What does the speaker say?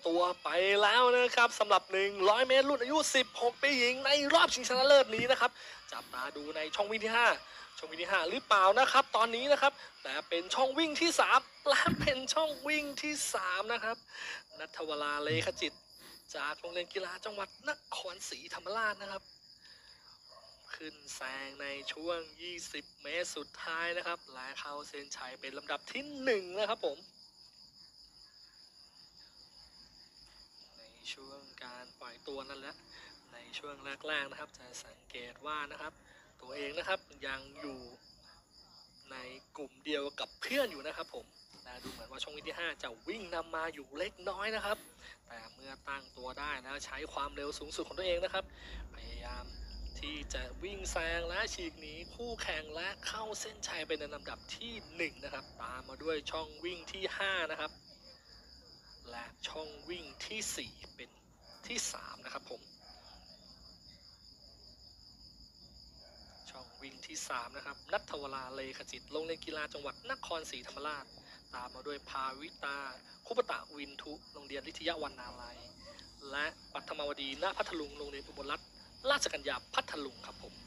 ตัวไปแล้วนะครับสำหรับ100 เมตรรุ่นอายุ 16 ปีหญิงในรอบชิงชนะเลิศนี้นะครับจับตาดูในช่องวิ่งที่ 5 ช่องวิ่งที่ 5 หรือเปล่านะครับตอนนี้นะครับแต่เป็นช่องวิ่งที่ 3 และเป็นช่องวิ่งที่ 3 นะครับณัฐวรา เลขจิตจากโรงเรียนกีฬาจังหวัดนครศรีธรรมราชนะครับขึ้นแซงในช่วง 20 เมตรสุดท้ายนะครับและเข้าเส้นชัยเป็นลำดับที่ 1 นะครับผมในช่วงการปล่อยตัวนั่นแหละในช่วงแรกๆนะครับจะสังเกตว่านะครับตัวเองนะครับยังอยู่ในกลุ่มเดียวกับเพื่อนอยู่นะครับผมดูเหมือนว่าช่องวิ่งที่ 5 จะวิ่งนำมาอยู่เล็กน้อยนะครับแต่เมื่อตั้งตัวได้แล้วใช้ความเร็วสูงสุดของตัวเองนะครับพยายามที่จะวิ่งแซงและฉีกหนีคู่แข่งและเข้าเส้นชัยเป็นลำดับที่ 1 นะครับตามมาด้วยช่องวิ่งที่ 5 นะครับและช่องวิ่งที่ 4 เป็นที่ 3 นะครับผมช่องวิ่งที่ 3 นะครับณัฐวรา เลขจิตโรงเรียนกีฬาจังหวัดนครศรีธรรมราชตามมาด้วยภาวิตาคุปตะวินทุโรงเรียนลิทยาวรรณาลัยและปัทมวดีณพัทลุงโรงเรียนอุบลรัตน์ราชกัญญาพัทลุงครับผม